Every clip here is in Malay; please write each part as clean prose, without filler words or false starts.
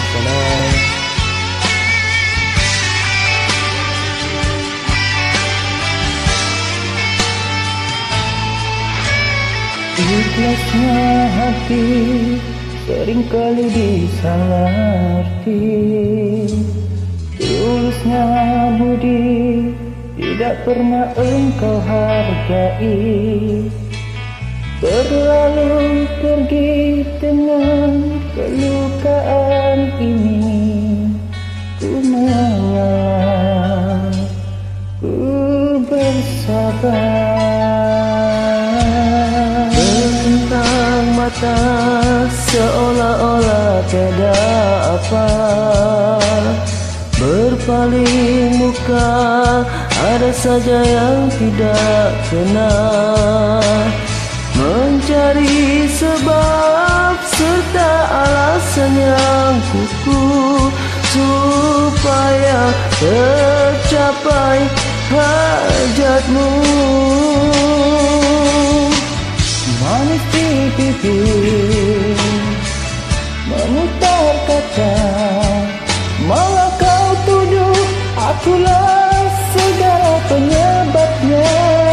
Wassalam. Ikhlasnya hati seringkali disalah arti, tulusnya budi tidak pernah engkau hargai. Terlalu pergi dengan kelukaan ini, ku mengalah, ku bersabar. Bentang mata seolah-olah tiada apa, berpaling muka ada saja yang tidak kena, mencari sebab serta alasan yang kukuh supaya tercapai hajatmu. Manis di pipi memutar kata, malah kau tuduh akulah segala penyebabnya.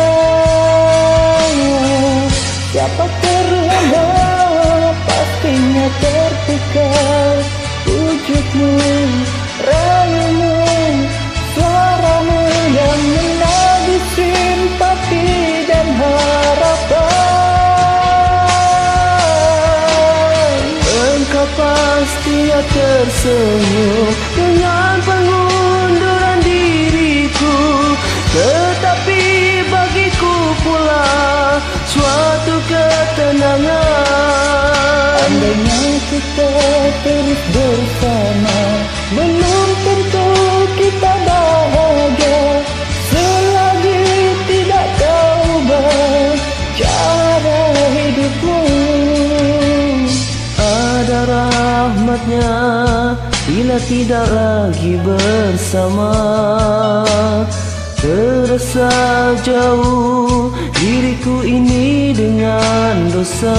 Siapa terlena pastinya terpukau, wujudmu, rayumu, suaramu yang menagih simpati dan harapan. Engkau pastinya tersenyum dengan pengunduran diriku, tetapi bagiku pula suatu ketenangan. Andainya kita terus bersama, belum tentu kita bahagia. Selagi tidak kau ubah cara hidupmu, ada rahmatnya bila tidak lagi bersama. Terasa jauh diriku ini dengan dosa,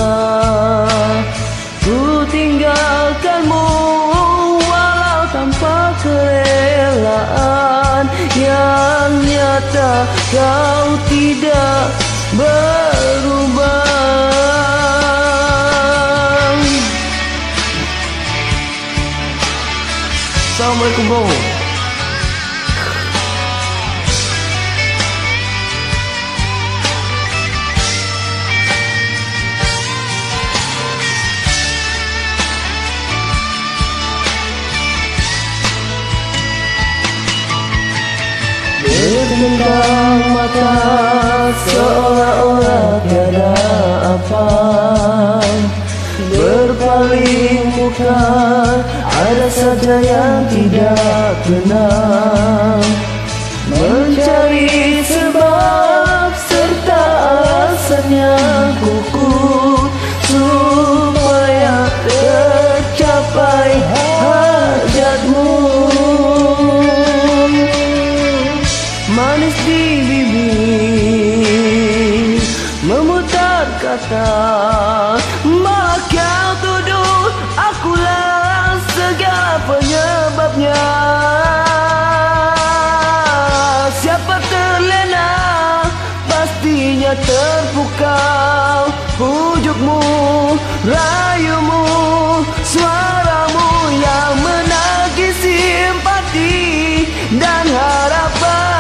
ku tinggalkanmu walau tanpa kerelaan. Yang nyata kau tidak berubah. Assalamualaikum bro. Bentang mata seolah-olah tiada apa, berpaling muka ada saja yang tidak tenang, mencari sebab serta alasan yang kukuh supaya tercapai hajatmu. Manis di bibir memutar kata, malah kau tuduh akulah segala penyebabnya. Siapa terlena pastinya terpukau, wujudmu, rayumu, suaramu yang menagih simpati dan harapan.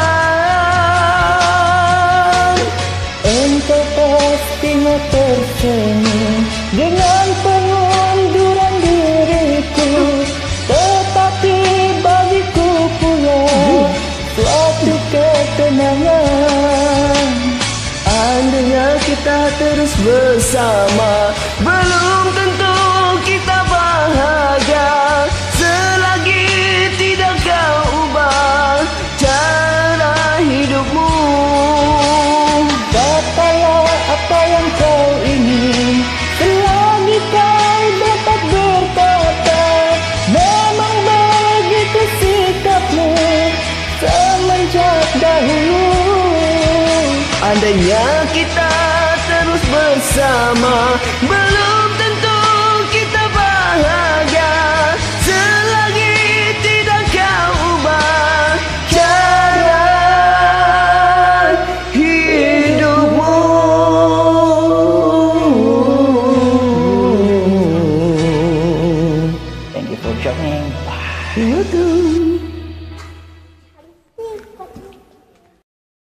Engkau pastinya tersenyum dengan pengunduran diriku, tetapi bagiku pula suatu ketenangan. Andainya kita terus bersama, belum tentu kita bahagia. Selagi tidak kau ubah cara hidupmu, katalah apa yang kau ingin. Selagi kau dapat berkata, memang begitu sikapmu semenjak dahulu. Andainya kita terus bersama, belum tentu kita bahagia. ucapkan yang Welcome.